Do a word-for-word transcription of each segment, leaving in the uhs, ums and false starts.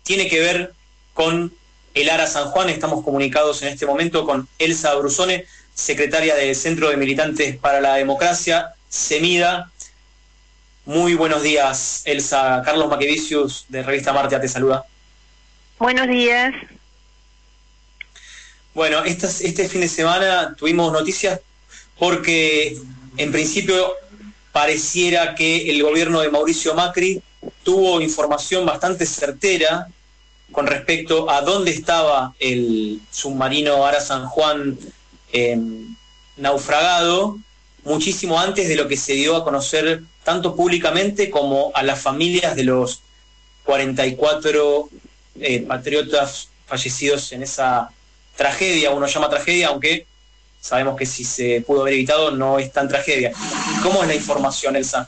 tiene que ver con el ARA San Juan. Estamos comunicados en este momento con Elsa Brusone, secretaria del Centro de Militantes para la Democracia, CEMIDA. Muy buenos días, Elsa. Carlos Maquevicius, de Revista Martia, te saluda. Buenos días. Bueno, estas, este fin de semana tuvimos noticias porque, en principio, pareciera que el gobierno de Mauricio Macri tuvo información bastante certera con respecto a dónde estaba el submarino ARA San Juan eh, naufragado, muchísimo antes de lo que se dio a conocer tanto públicamente como a las familias de los cuarenta y cuatro eh, patriotas fallecidos en esa tragedia. Uno llama tragedia, aunque sabemos que si se pudo haber evitado no es tan tragedia. ¿Cómo es la información, Elsa?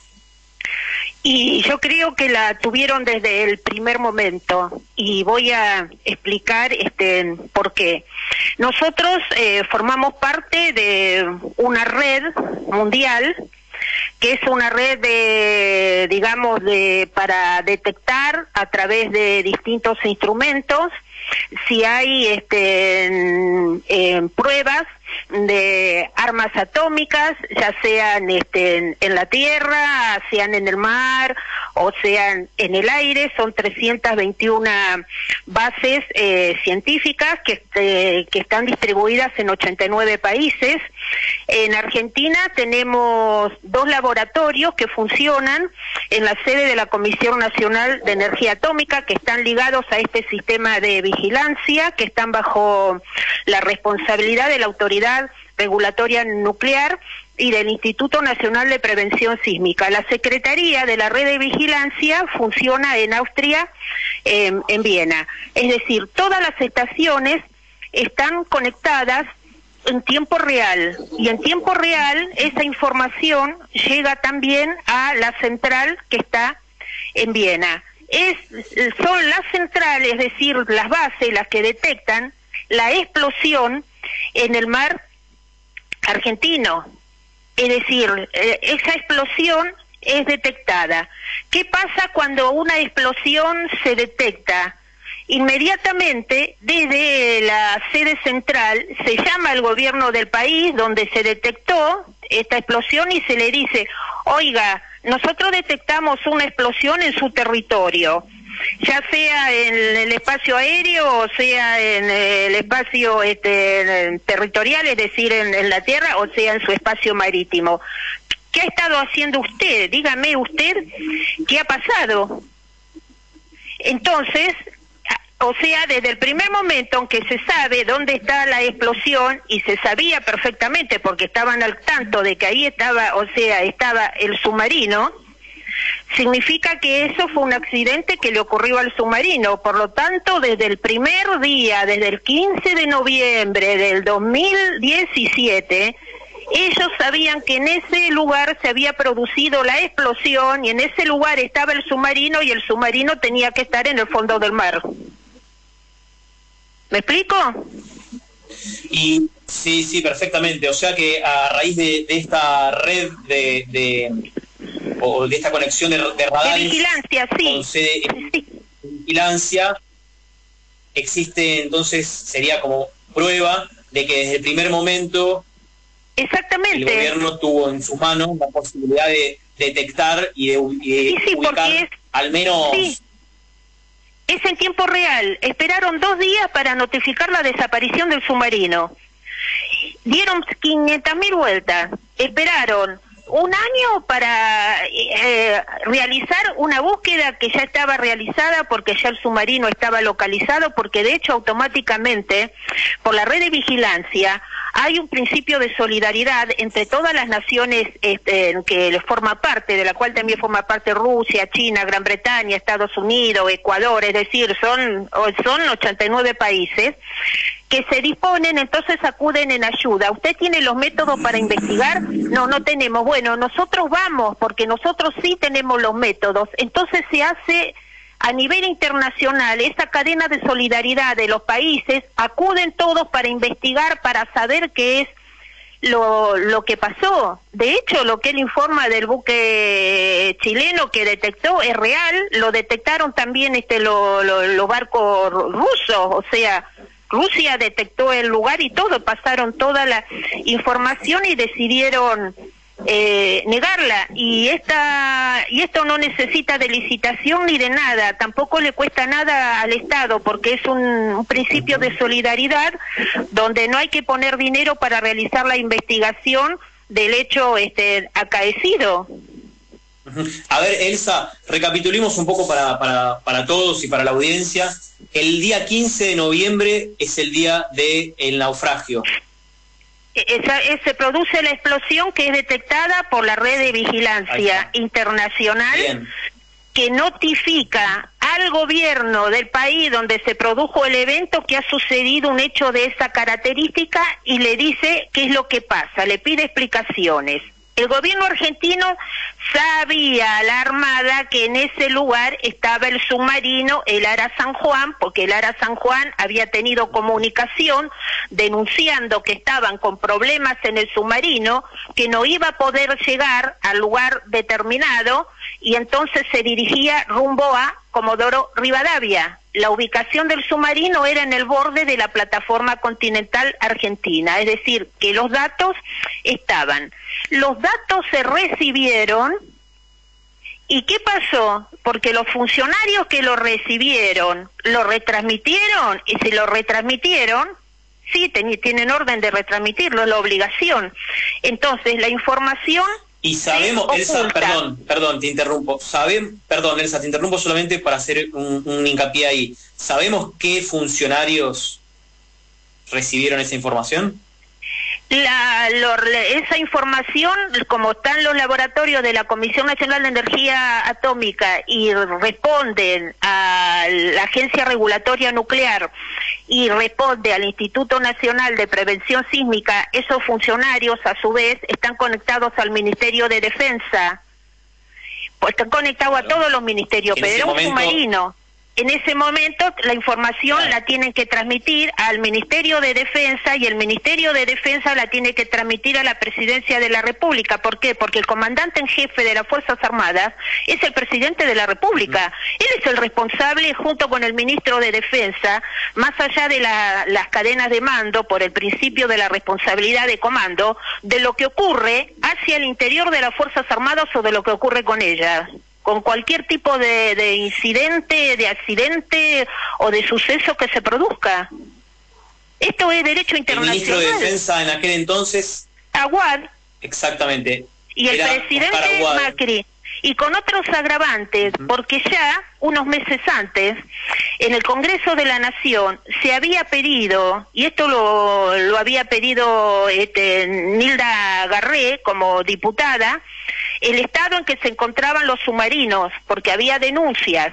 Y yo creo que la tuvieron desde el primer momento, y voy a explicar este por qué. Nosotros eh, formamos parte de una red mundial, que es una red de, digamos, de para detectar a través de distintos instrumentos si hay este en, en pruebas de armas atómicas, ya sean este, en, en la tierra, sean en el mar o sean en el aire. Son trescientas veintiuna bases eh, científicas que, eh, que están distribuidas en ochenta y nueve países. En Argentina tenemos dos laboratorios que funcionan en la sede de la Comisión Nacional de Energía Atómica, que están ligados a este sistema de vigilancia, que están bajo la responsabilidad de la Autoridad Regulatoria Nuclear y del Instituto Nacional de Prevención Sísmica. La Secretaría de la Red de Vigilancia funciona en Austria, eh, en Viena. Es decir, todas las estaciones están conectadas en tiempo real, y en tiempo real esa información llega también a la central que está en Viena. Es, son las centrales, es decir, las bases las que detectan la explosión en el mar argentino. Es decir, eh, esa explosión es detectada. ¿Qué pasa cuando una explosión se detecta? Inmediatamente, desde la sede central, se llama al gobierno del país donde se detectó esta explosión y se le dice: oiga, nosotros detectamos una explosión en su territorio, ya sea en el espacio aéreo o sea en el espacio este, territorial, es decir, en, en la tierra, o sea en su espacio marítimo. ¿Qué ha estado haciendo usted? Dígame usted, ¿qué ha pasado? Entonces, o sea, desde el primer momento en que se sabe dónde está la explosión, y se sabía perfectamente porque estaban al tanto de que ahí estaba, o sea, estaba el submarino, significa que eso fue un accidente que le ocurrió al submarino. Por lo tanto, desde el primer día, desde el quince de noviembre del dos mil diecisiete, ellos sabían que en ese lugar se había producido la explosión y en ese lugar estaba el submarino, y el submarino tenía que estar en el fondo del mar. ¿Me explico? Y sí, sí, perfectamente. O sea que a raíz de, de esta red de, de o de esta conexión de, de radares de vigilancia, sí. con sede de vigilancia, existe entonces, sería como prueba de que desde el primer momento exactamente el gobierno tuvo en sus manos la posibilidad de detectar y de, y de sí, sí, ubicar es, al menos... Sí. Es en tiempo real. Esperaron dos días para notificar la desaparición del submarino. Dieron quinientas mil vueltas. Esperaron un año para eh, realizar una búsqueda que ya estaba realizada porque ya el submarino estaba localizado, porque de hecho automáticamente por la red de vigilancia hay un principio de solidaridad entre todas las naciones este, que les forma parte, de la cual también forma parte Rusia, China, Gran Bretaña, Estados Unidos, Ecuador, es decir, son, son ochenta y nueve países que se disponen, entonces acuden en ayuda. ¿Usted tiene los métodos para investigar? No, no tenemos. Bueno, nosotros vamos, porque nosotros sí tenemos los métodos. Entonces se hace a nivel internacional esa cadena de solidaridad de los países, acuden todos para investigar, para saber qué es lo, lo que pasó. De hecho, lo que él informa del buque chileno que detectó es real, lo detectaron también este los lo, lo barcos rusos, o sea, Rusia detectó el lugar y todo, pasaron toda la información y decidieron eh, negarla. Y esta y esto no necesita de licitación ni de nada, tampoco le cuesta nada al Estado, porque es un, un principio de solidaridad donde no hay que poner dinero para realizar la investigación del hecho este acaecido. A ver, Elsa, recapitulemos un poco para, para, para todos y para la audiencia. El día quince de noviembre es el día del naufragio. Esa, se produce la explosión que es detectada por la red de vigilancia internacional. Bien. Que notifica al gobierno del país donde se produjo el evento que ha sucedido un hecho de esa característica y le dice qué es lo que pasa, le pide explicaciones. El gobierno argentino sabía a la Armada que en ese lugar estaba el submarino, el Ara San Juan, porque el Ara San Juan había tenido comunicación denunciando que estaban con problemas en el submarino, que no iba a poder llegar al lugar determinado, y entonces se dirigía rumbo a Comodoro Rivadavia. La ubicación del submarino era en el borde de la plataforma continental argentina, es decir, que los datos estaban. Los datos se recibieron, ¿y qué pasó? Porque los funcionarios que lo recibieron, lo retransmitieron, y si lo retransmitieron, sí, ten, tienen orden de retransmitirlo, es la obligación. Entonces, la información... Y sabemos, Elsa, perdón, perdón, te interrumpo. Saben, perdón, Elsa, te interrumpo solamente para hacer un, un hincapié ahí. ¿Sabemos qué funcionarios recibieron esa información? La, lo, esa información, como están los laboratorios de la Comisión Nacional de Energía Atómica y responden a la Agencia Regulatoria Nuclear y responde al Instituto Nacional de Prevención Sísmica, esos funcionarios a su vez están conectados al Ministerio de Defensa, pues están conectados a todos los ministerios, pero era un momento... submarino. En ese momento la información claro. la tienen que transmitir al Ministerio de Defensa y el Ministerio de Defensa la tiene que transmitir a la Presidencia de la República. ¿Por qué? Porque el comandante en jefe de las Fuerzas Armadas es el presidente de la República. Mm. Él es el responsable junto con el ministro de Defensa, más allá de la, las cadenas de mando, por el principio de la responsabilidad de comando, de lo que ocurre hacia el interior de las Fuerzas Armadas o de lo que ocurre con ellas. Con cualquier tipo de, de incidente, de accidente o de suceso que se produzca. Esto es derecho internacional. El ministro de Defensa en aquel entonces... Aguad. Exactamente. Y el presidente Macri. Y con otros agravantes, uh-huh. porque ya unos meses antes, en el Congreso de la Nación, se había pedido, y esto lo, lo había pedido este, Nilda Garré como diputada, el estado en que se encontraban los submarinos, porque había denuncias,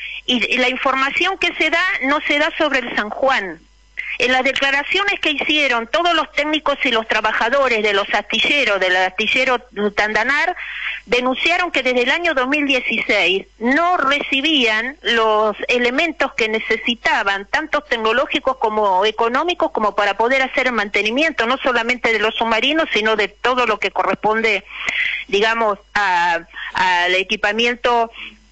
y la información que se da no se da sobre el San Juan. En las declaraciones que hicieron todos los técnicos y los trabajadores de los astilleros, del astillero Tandanar, denunciaron que desde el año dos mil dieciséis no recibían los elementos que necesitaban, tanto tecnológicos como económicos, como para poder hacer el mantenimiento, no solamente de los submarinos, sino de todo lo que corresponde, digamos, a, al equipamiento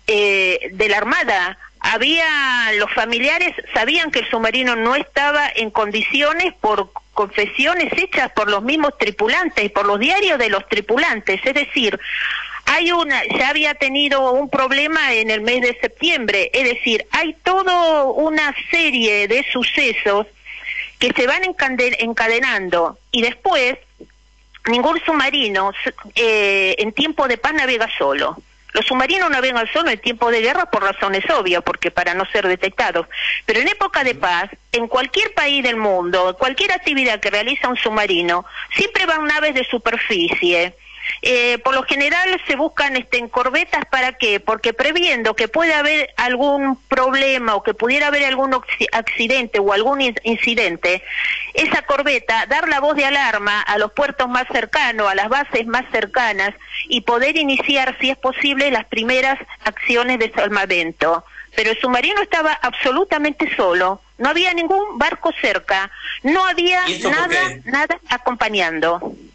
eh, de la Armada. Había, los familiares sabían que el submarino no estaba en condiciones por confesiones hechas por los mismos tripulantes, por los diarios de los tripulantes, es decir, hay una, ya había tenido un problema en el mes de septiembre, es decir, hay toda una serie de sucesos que se van encadenando y después ningún submarino eh, en tiempo de paz navega solo. Los submarinos navegan solo en tiempo de guerra por razones obvias, porque para no ser detectados. Pero en época de paz, en cualquier país del mundo, cualquier actividad que realiza un submarino, siempre van naves de superficie. Eh, por lo general se buscan este, en corbetas, ¿para qué? Porque previendo que pueda haber algún problema o que pudiera haber algún accidente o algún incidente, esa corbeta, dar la voz de alarma a los puertos más cercanos, a las bases más cercanas y poder iniciar, si es posible, las primeras acciones de salvamento. Pero el submarino estaba absolutamente solo, no había ningún barco cerca, no había nada, nada acompañando.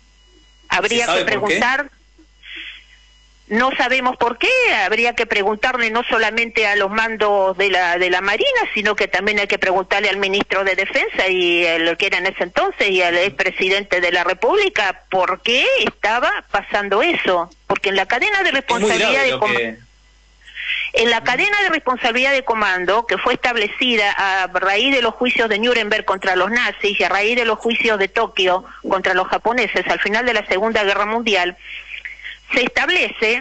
Habría que preguntar... No sabemos por qué, habría que preguntarle no solamente a los mandos de la de la Marina, sino que también hay que preguntarle al ministro de Defensa y el que era en ese entonces y al expresidente de la República por qué estaba pasando eso, porque en la cadena de responsabilidad de que... en la cadena de responsabilidad de comando que fue establecida a raíz de los juicios de Nuremberg contra los nazis y a raíz de los juicios de Tokio contra los japoneses al final de la Segunda Guerra Mundial, se establece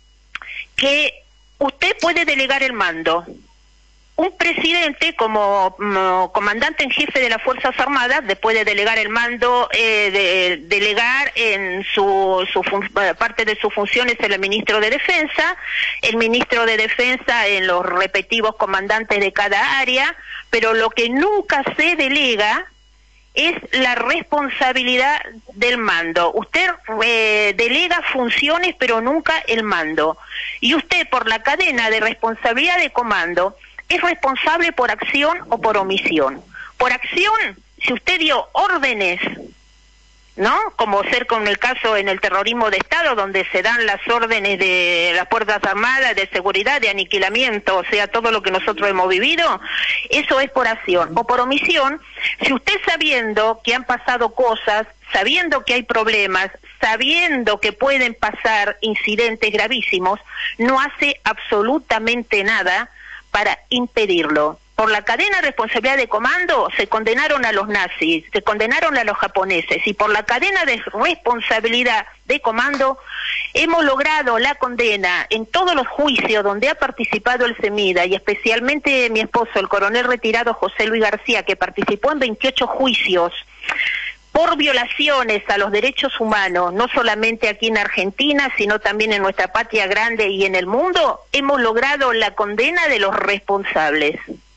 que usted puede delegar el mando. Un presidente como um, comandante en jefe de las Fuerzas Armadas después de delegar el mando, eh, de, delegar en su, su parte de sus funciones el ministro de Defensa, el ministro de Defensa en los respectivos comandantes de cada área, pero lo que nunca se delega es la responsabilidad del mando. Usted eh, delega funciones, pero nunca el mando. Y usted, por la cadena de responsabilidad de comando, es responsable por acción o por omisión. Por acción, si usted dio órdenes, ¿no? Como ser con el caso en el terrorismo de Estado, donde se dan las órdenes de las Fuerzas Armadas, de seguridad, de aniquilamiento, o sea, todo lo que nosotros hemos vivido, eso es por acción. O por omisión, si usted sabiendo que han pasado cosas, sabiendo que hay problemas, sabiendo que pueden pasar incidentes gravísimos, no hace absolutamente nada para impedirlo. Por la cadena de responsabilidad de comando se condenaron a los nazis, se condenaron a los japoneses, y por la cadena de responsabilidad de comando hemos logrado la condena en todos los juicios donde ha participado el CEMIDA, y especialmente mi esposo, el coronel retirado José Luis García, que participó en veintiocho juicios por violaciones a los derechos humanos, no solamente aquí en Argentina, sino también en nuestra patria grande y en el mundo, hemos logrado la condena de los responsables.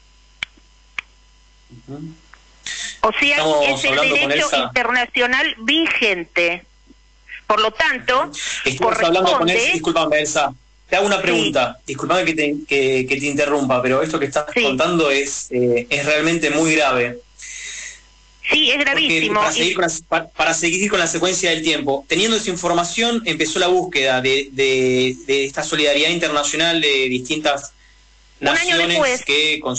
O sea, es el derecho internacional vigente. Por lo tanto, estamos hablando con él, discúlpame, Elsa, te hago una pregunta, sí. discúlpame que te, que, que te interrumpa, pero esto que estás sí. contando es, eh, es realmente muy grave. Sí, es gravísimo. Para seguir, con la, para, para seguir con la secuencia del tiempo, teniendo esa información, empezó la búsqueda de, de, de esta solidaridad internacional de distintas Un naciones año después. que... Con,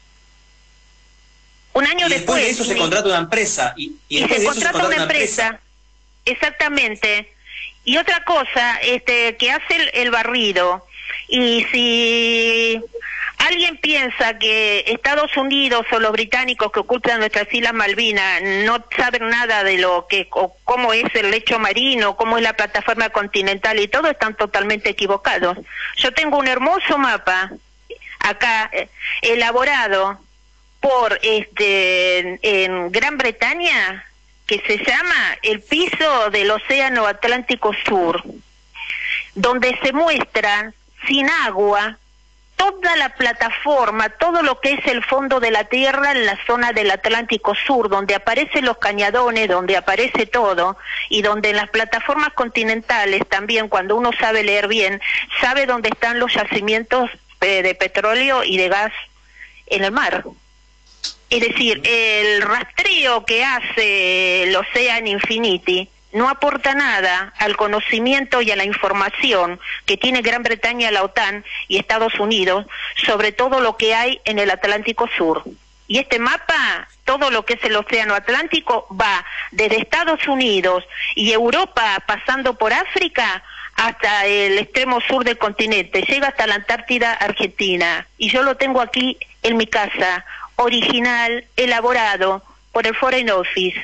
Un año y después después. de eso se contrata una empresa. Y, y, y después se de contrata eso se contrata una, una empresa. empresa. Exactamente. Y otra cosa, este, que hace el, el barrido. Y si alguien piensa que Estados Unidos o los británicos que ocultan nuestras Islas Malvinas no saben nada de lo que, o cómo es el lecho marino, cómo es la plataforma continental y todo, están totalmente equivocados. Yo tengo un hermoso mapa acá, eh, elaborado por este en Gran Bretaña, que se llama el piso del Océano Atlántico Sur, donde se muestra sin agua toda la plataforma, todo lo que es el fondo de la Tierra en la zona del Atlántico Sur, donde aparecen los cañadones, donde aparece todo, y donde en las plataformas continentales también, cuando uno sabe leer bien, sabe dónde están los yacimientos eh, de petróleo y de gas en el mar. Es decir, el rastreo que hace el Ocean Infinity no aporta nada al conocimiento y a la información que tiene Gran Bretaña, la OTAN y Estados Unidos sobre todo lo que hay en el Atlántico Sur. Y este mapa, todo lo que es el Océano Atlántico, va desde Estados Unidos y Europa, pasando por África, hasta el extremo sur del continente, llega hasta la Antártida Argentina. Y yo lo tengo aquí en mi casa, original, elaborado por el Foreign Office.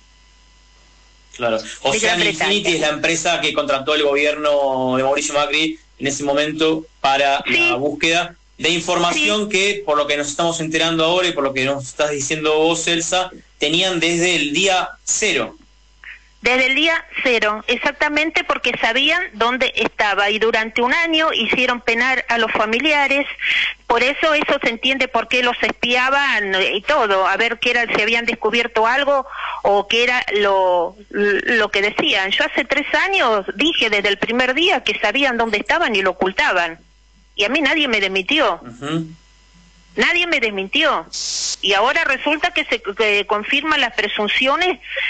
Claro. Ocean Infinity es la empresa que contrató el gobierno de Mauricio Macri en ese momento para sí. la búsqueda de información sí. que, por lo que nos estamos enterando ahora y por lo que nos estás diciendo vos, Elsa, tenían desde el día cero. Desde el día cero, exactamente, porque sabían dónde estaba, y durante un año hicieron penar a los familiares. Por eso eso se entiende por qué los espiaban y todo, a ver qué era, si habían descubierto algo o qué era lo, lo que decían. Yo hace tres años dije desde el primer día que sabían dónde estaban y lo ocultaban, y a mí nadie me desmintió. Uh-huh. Nadie me desmintió. Y ahora resulta que se que confirman las presunciones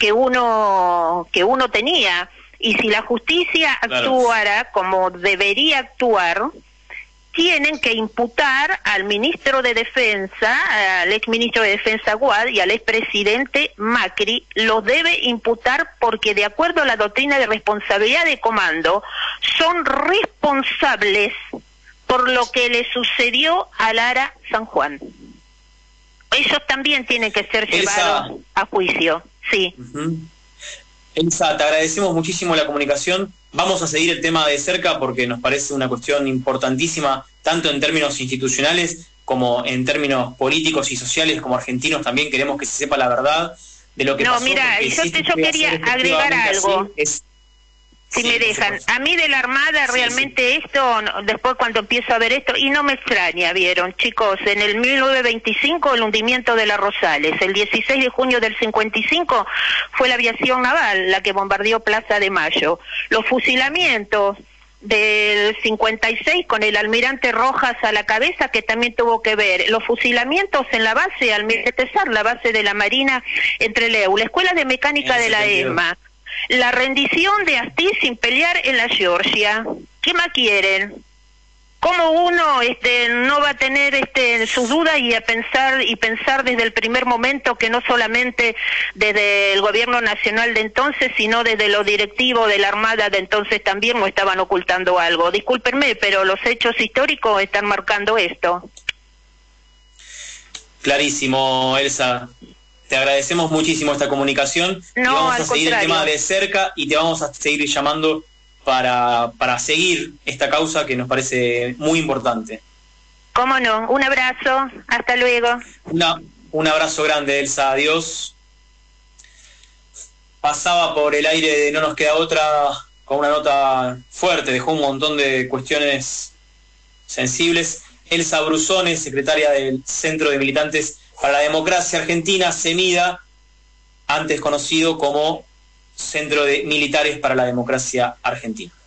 que uno que uno tenía. Y si la justicia actuara claro. como debería actuar, tienen que imputar al ministro de Defensa, al exministro de Defensa Guad y al expresidente Macri, los debe imputar porque de acuerdo a la doctrina de responsabilidad de comando, son responsables por lo que le sucedió a Lara San Juan. Ellos también tienen que ser llevados Elsa, a juicio, sí. Uh-huh. Elsa, te agradecemos muchísimo la comunicación. Vamos a seguir el tema de cerca porque nos parece una cuestión importantísima, tanto en términos institucionales como en términos políticos y sociales. Como argentinos también queremos que se sepa la verdad de lo que no, pasó. No, mira, yo, te, yo quería agregar algo. Así, es, si sí, me dejan. A mí de la Armada sí, realmente sí. esto, después cuando empiezo a ver esto, y no me extraña, vieron, chicos, en el mil novecientos veinticinco el hundimiento de la Rosales, el dieciséis de junio del cincuenta y cinco fue la aviación naval la que bombardeó Plaza de Mayo. Los fusilamientos del cincuenta y seis con el almirante Rojas a la cabeza, que también tuvo que ver, los fusilamientos en la base Almirante Sar, la base de la Marina entre Leu, la Escuela de Mecánica de la E M A, la rendición de Asti sin pelear en la Georgia. ¿Qué más quieren? ¿Cómo uno este, no va a tener este, sus dudas y a pensar y pensar desde el primer momento que no solamente desde el gobierno nacional de entonces, sino desde los directivos de la Armada de entonces también no estaban ocultando algo? Discúlpenme, pero los hechos históricos están marcando esto. Clarísimo, Elsa. Te agradecemos muchísimo esta comunicación. No, y vamos a seguir contrario. el tema de cerca y te vamos a seguir llamando para, para seguir esta causa que nos parece muy importante. ¿Cómo no? Un abrazo. Hasta luego. Una, un abrazo grande, Elsa. Adiós. Pasaba por el aire de No Nos Queda Otra con una nota fuerte. Dejó un montón de cuestiones sensibles. Elsa Brusone, secretaria del Centro de Militantes para la Democracia Argentina, CEMIDA, antes conocido como Centro de Militares para la Democracia Argentina.